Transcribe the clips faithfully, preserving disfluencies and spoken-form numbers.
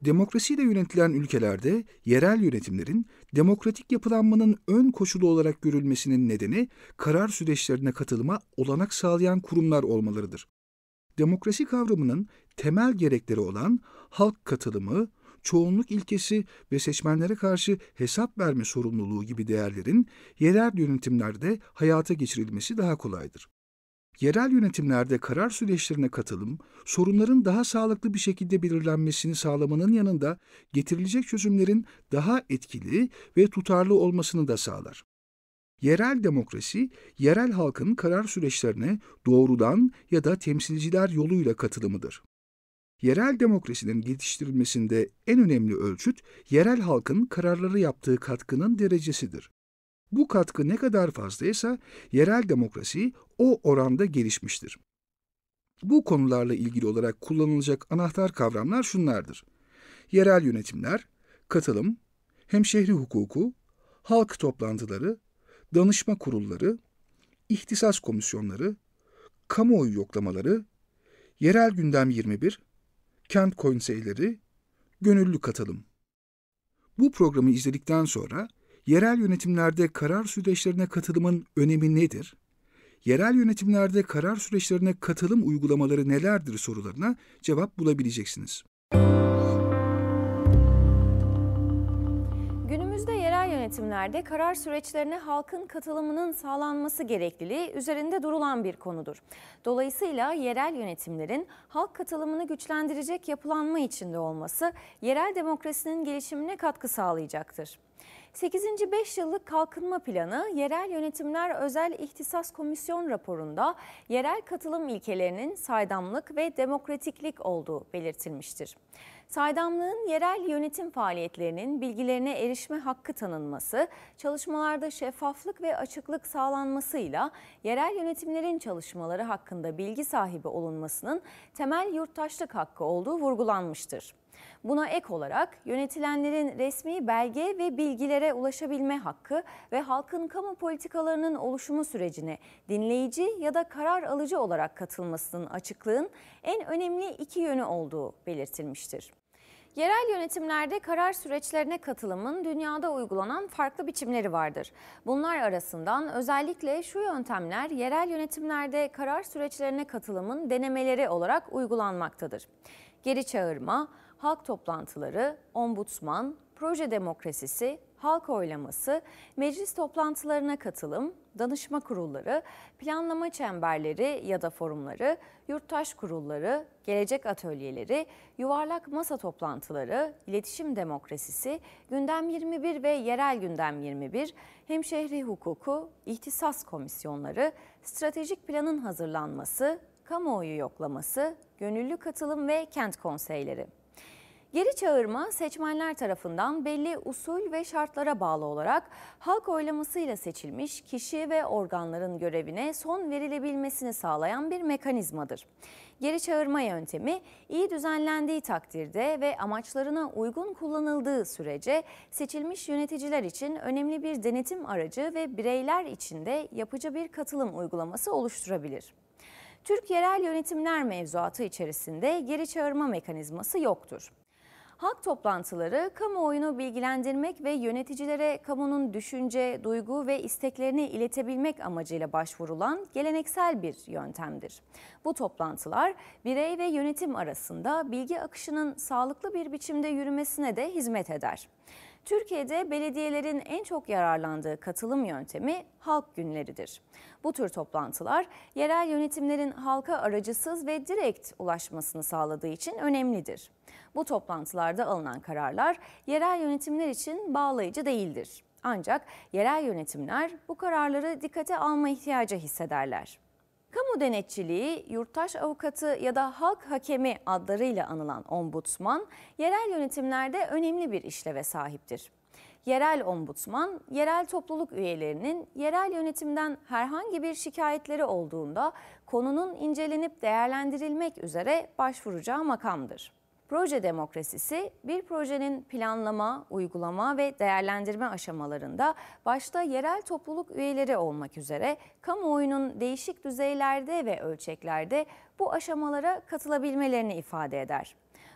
Demokrasiyle yönetilen ülkelerde yerel yönetimlerin demokratik yapılanmanın ön koşulu olarak görülmesinin nedeni karar süreçlerine katılıma olanak sağlayan kurumlar olmalarıdır. Demokrasi kavramının temel gerekleri olan halk katılımı, çoğunluk ilkesi ve seçmenlere karşı hesap verme sorumluluğu gibi değerlerin yerel yönetimlerde hayata geçirilmesi daha kolaydır. Yerel yönetimlerde karar süreçlerine katılım, sorunların daha sağlıklı bir şekilde belirlenmesini sağlamanın yanında getirilecek çözümlerin daha etkili ve tutarlı olmasını da sağlar. Yerel demokrasi, yerel halkın karar süreçlerine doğrudan ya da temsilciler yoluyla katılımıdır. Yerel demokrasinin geliştirilmesinde en önemli ölçüt, yerel halkın kararları yaptığı katkının derecesidir. Bu katkı ne kadar fazlaysa, yerel demokrasi o oranda gelişmiştir. Bu konularla ilgili olarak kullanılacak anahtar kavramlar şunlardır: yerel yönetimler, katılım, hemşehri hukuku, halk toplantıları, danışma kurulları, ihtisas komisyonları, kamuoyu yoklamaları, yerel gündem yirmi bir, kent konseyleri, gönüllü katılım. Bu programı izledikten sonra, yerel yönetimlerde karar süreçlerine katılımın önemi nedir? Yerel yönetimlerde karar süreçlerine katılım uygulamaları nelerdir sorularına cevap bulabileceksiniz. Günümüzde yerel yönetimlerde karar süreçlerine halkın katılımının sağlanması gerekliliği üzerinde durulan bir konudur. Dolayısıyla yerel yönetimlerin halk katılımını güçlendirecek yapılanma içinde olması yerel demokrasinin gelişimine katkı sağlayacaktır. sekizinci beş yıllık kalkınma planı, yerel yönetimler özel ihtisas komisyon raporunda yerel katılım ilkelerinin saydamlık ve demokratiklik olduğu belirtilmiştir. Saydamlığın yerel yönetim faaliyetlerinin bilgilerine erişme hakkı tanınması, çalışmalarda şeffaflık ve açıklık sağlanmasıyla yerel yönetimlerin çalışmaları hakkında bilgi sahibi olunmasının temel yurttaşlık hakkı olduğu vurgulanmıştır. Buna ek olarak yönetilenlerin resmi belge ve bilgilere ulaşabilme hakkı ve halkın kamu politikalarının oluşumu sürecine dinleyici ya da karar alıcı olarak katılmasının açıklığın en önemli iki yönü olduğu belirtilmiştir. Yerel yönetimlerde karar süreçlerine katılımın dünyada uygulanan farklı biçimleri vardır. Bunlar arasından özellikle şu yöntemler yerel yönetimlerde karar süreçlerine katılımın denemeleri olarak uygulanmaktadır: geri çağırma, halk toplantıları, ombudsman, proje demokrasisi, halk oylaması, meclis toplantılarına katılım, danışma kurulları, planlama çemberleri ya da forumları, yurttaş kurulları, gelecek atölyeleri, yuvarlak masa toplantıları, iletişim demokrasisi, gündem yirmi bir ve yerel gündem yirmi bir, hemşehri hukuku, ihtisas komisyonları, stratejik planın hazırlanması, kamuoyu yoklaması, gönüllü katılım ve kent konseyleri. Geri çağırma, seçmenler tarafından belli usul ve şartlara bağlı olarak halk oylamasıyla seçilmiş kişi ve organların görevine son verilebilmesini sağlayan bir mekanizmadır. Geri çağırma yöntemi iyi düzenlendiği takdirde ve amaçlarına uygun kullanıldığı sürece seçilmiş yöneticiler için önemli bir denetim aracı ve bireyler için de yapıcı bir katılım uygulaması oluşturabilir. Türk yerel yönetimler mevzuatı içerisinde geri çağırma mekanizması yoktur. Halk toplantıları, kamuoyunu bilgilendirmek ve yöneticilere kamunun düşünce, duygu ve isteklerini iletebilmek amacıyla başvurulan geleneksel bir yöntemdir. Bu toplantılar, birey ve yönetim arasında bilgi akışının sağlıklı bir biçimde yürümesine de hizmet eder. Türkiye'de belediyelerin en çok yararlandığı katılım yöntemi halk günleridir. Bu tür toplantılar yerel yönetimlerin halka aracısız ve direkt ulaşmasını sağladığı için önemlidir. Bu toplantılarda alınan kararlar yerel yönetimler için bağlayıcı değildir. Ancak yerel yönetimler bu kararları dikkate alma ihtiyacı hissederler. Kamu denetçiliği, yurttaş avukatı ya da halk hakemi adlarıyla anılan ombudsman, yerel yönetimlerde önemli bir işleve sahiptir. Yerel ombudsman, yerel topluluk üyelerinin yerel yönetimden herhangi bir şikayetleri olduğunda konunun incelenip değerlendirilmek üzere başvuracağı makamdır. Proje demokrasisi, bir projenin planlama, uygulama ve değerlendirme aşamalarında başta yerel topluluk üyeleri olmak üzere kamuoyunun değişik düzeylerde ve ölçeklerde bu aşamalara katılabilmelerini ifade eder.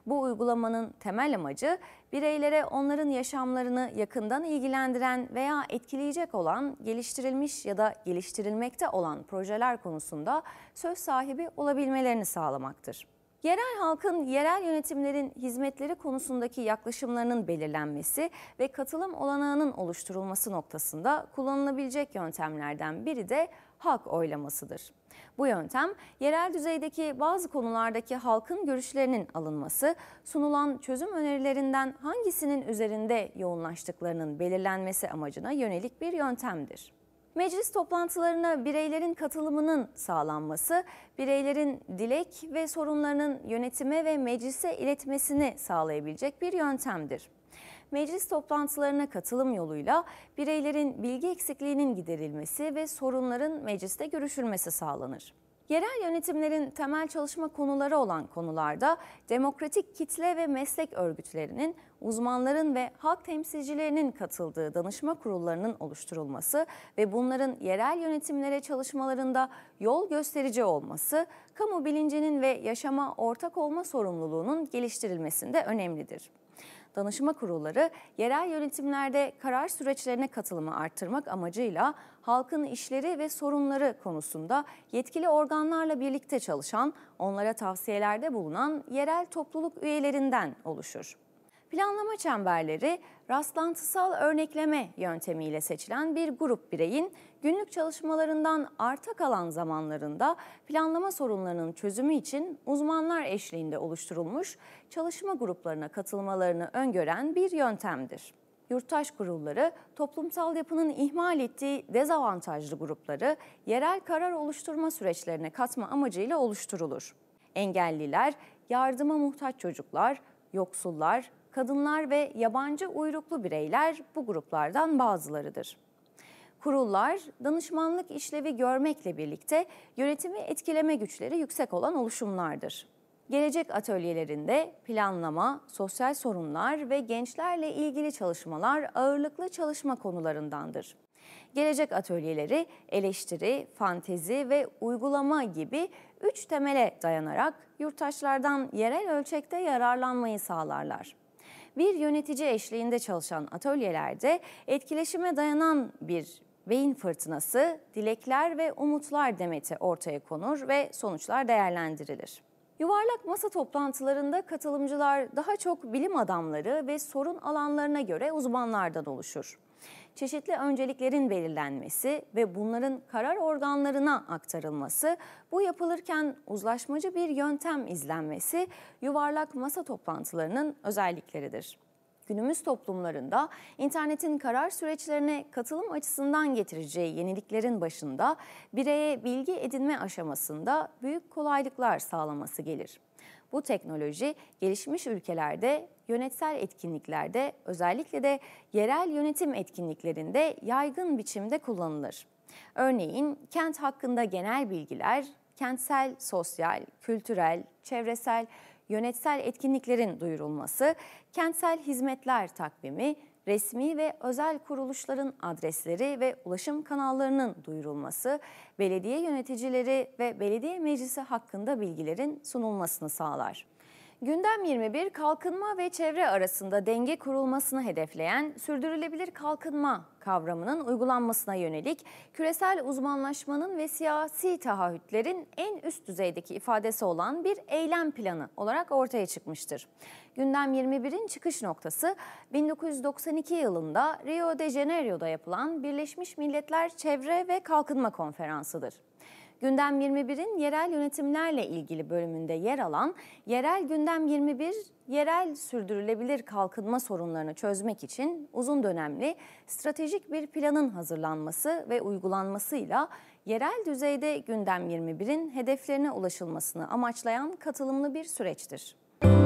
Bu uygulamanın temel amacı bireylere onların yaşamlarını yakından ilgilendiren veya etkileyecek olan geliştirilmiş ya da geliştirilmekte olan projeler konusunda söz sahibi olabilmelerini sağlamaktır. Yerel halkın yerel yönetimlerin hizmetleri konusundaki yaklaşımlarının belirlenmesi ve katılım olanağının oluşturulması noktasında kullanılabilecek yöntemlerden biri de halk oylamasıdır. Bu yöntem, yerel düzeydeki bazı konulardaki halkın görüşlerinin alınması, sunulan çözüm önerilerinden hangisinin üzerinde yoğunlaştıklarının belirlenmesi amacına yönelik bir yöntemdir. Meclis toplantılarına bireylerin katılımının sağlanması, bireylerin dilek ve sorunlarının yönetime ve meclise iletmesini sağlayabilecek bir yöntemdir. Meclis toplantılarına katılım yoluyla bireylerin bilgi eksikliğinin giderilmesi ve sorunların mecliste görüşülmesi sağlanır. Yerel yönetimlerin temel çalışma konuları olan konularda demokratik kitle ve meslek örgütlerinin, uzmanların ve halk temsilcilerinin katıldığı danışma kurullarının oluşturulması ve bunların yerel yönetimlere çalışmalarında yol gösterici olması, kamu bilincinin ve yaşama ortak olma sorumluluğunun geliştirilmesinde önemlidir. Danışma kurulları, yerel yönetimlerde karar süreçlerine katılımı arttırmak amacıyla halkın işleri ve sorunları konusunda yetkili organlarla birlikte çalışan, onlara tavsiyelerde bulunan yerel topluluk üyelerinden oluşur. Planlama çemberleri, rastlantısal örnekleme yöntemiyle seçilen bir grup bireyin günlük çalışmalarından arta kalan zamanlarında planlama sorunlarının çözümü için uzmanlar eşliğinde oluşturulmuş çalışma gruplarına katılmalarını öngören bir yöntemdir. Yurttaş kurulları, toplumsal yapının ihmal ettiği dezavantajlı grupları yerel karar oluşturma süreçlerine katma amacıyla oluşturulur. Engelliler, yardıma muhtaç çocuklar, yoksullar, kadınlar ve yabancı uyruklu bireyler bu gruplardan bazılarıdır. Kurullar, danışmanlık işlevi görmekle birlikte yönetimi etkileme güçleri yüksek olan oluşumlardır. Gelecek atölyelerinde planlama, sosyal sorunlar ve gençlerle ilgili çalışmalar ağırlıklı çalışma konularındandır. Gelecek atölyeleri eleştiri, fantezi ve uygulama gibi üç temele dayanarak yurttaşlardan yerel ölçekte yararlanmayı sağlarlar. Bir yönetici eşliğinde çalışan atölyelerde etkileşime dayanan bir beyin fırtınası, dilekler ve umutlar demeti ortaya konur ve sonuçlar değerlendirilir. Yuvarlak masa toplantılarında katılımcılar daha çok bilim adamları ve sorun alanlarına göre uzmanlardan oluşur. Çeşitli önceliklerin belirlenmesi ve bunların karar organlarına aktarılması, bu yapılırken uzlaşmacı bir yöntem izlenmesi yuvarlak masa toplantılarının özellikleridir. Günümüz toplumlarında internetin karar süreçlerine katılım açısından getireceği yeniliklerin başında bireye bilgi edinme aşamasında büyük kolaylıklar sağlaması gelir. Bu teknoloji gelişmiş ülkelerde, yönetsel etkinliklerde, özellikle de yerel yönetim etkinliklerinde yaygın biçimde kullanılır. Örneğin kent hakkında genel bilgiler, kentsel, sosyal, kültürel, çevresel, yönetsel etkinliklerin duyurulması, kentsel hizmetler takvimi, resmi ve özel kuruluşların adresleri ve ulaşım kanallarının duyurulması, belediye yöneticileri ve belediye meclisi hakkında bilgilerin sunulmasını sağlar. Gündem yirmi bir, kalkınma ve çevre arasında denge kurulmasını hedefleyen sürdürülebilir kalkınma kavramının uygulanmasına yönelik küresel uzmanlaşmanın ve siyasi taahhütlerin en üst düzeydeki ifadesi olan bir eylem planı olarak ortaya çıkmıştır. Gündem yirmi birin çıkış noktası bin dokuz yüz doksan iki yılında Rio de Janeiro'da yapılan Birleşmiş Milletler Çevre ve Kalkınma Konferansı'dır. Gündem yirmi birin yerel yönetimlerle ilgili bölümünde yer alan Yerel Gündem yirmi bir, yerel sürdürülebilir kalkınma sorunlarını çözmek için uzun dönemli stratejik bir planın hazırlanması ve uygulanmasıyla yerel düzeyde Gündem yirmi birin hedeflerine ulaşılmasını amaçlayan katılımlı bir süreçtir.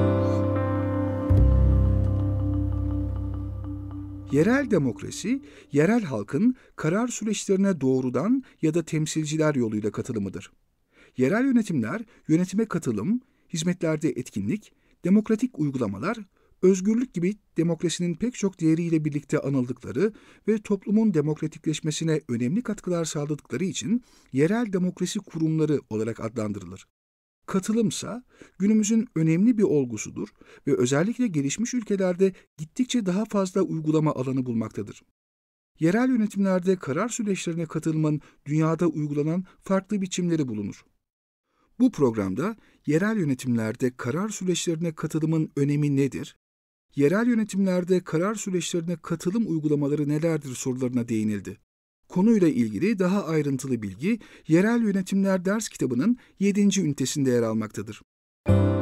Yerel demokrasi, yerel halkın karar süreçlerine doğrudan ya da temsilciler yoluyla katılımıdır. Yerel yönetimler, yönetime katılım, hizmetlerde etkinlik, demokratik uygulamalar, özgürlük gibi demokrasinin pek çok değeriyle birlikte anıldıkları ve toplumun demokratikleşmesine önemli katkılar sağladıkları için yerel demokrasi kurumları olarak adlandırılır. Katılımsa günümüzün önemli bir olgusudur ve özellikle gelişmiş ülkelerde gittikçe daha fazla uygulama alanı bulmaktadır. Yerel yönetimlerde karar süreçlerine katılımın dünyada uygulanan farklı biçimleri bulunur. Bu programda yerel yönetimlerde karar süreçlerine katılımın önemi nedir? Yerel yönetimlerde karar süreçlerine katılım uygulamaları nelerdir sorularına değinildi. Konuyla ilgili daha ayrıntılı bilgi Yerel Yönetimler ders kitabının yedinci ünitesinde yer almaktadır.